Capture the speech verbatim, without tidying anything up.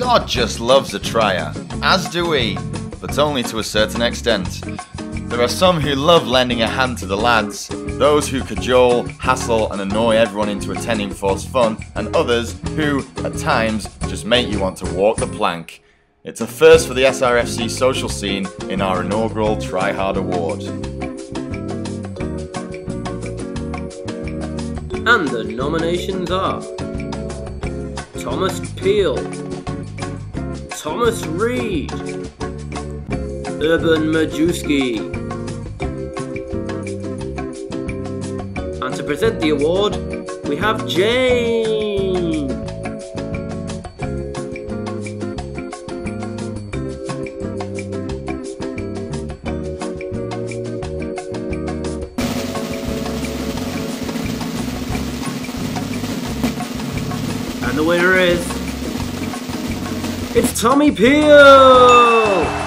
God just loves a tryer, as do we, but only to a certain extent. There are some who love lending a hand to the lads, those who cajole, hassle and annoy everyone into attending forced fun, and others who, at times, just make you want to walk the plank. It's a first for the S R F C social scene in our inaugural Try Hard Award. And the nominations are Thomas Peel, Thomas Reed, Urban Majewski. And to present the award, we have Jane. And the winner is... it's Tommy Peel!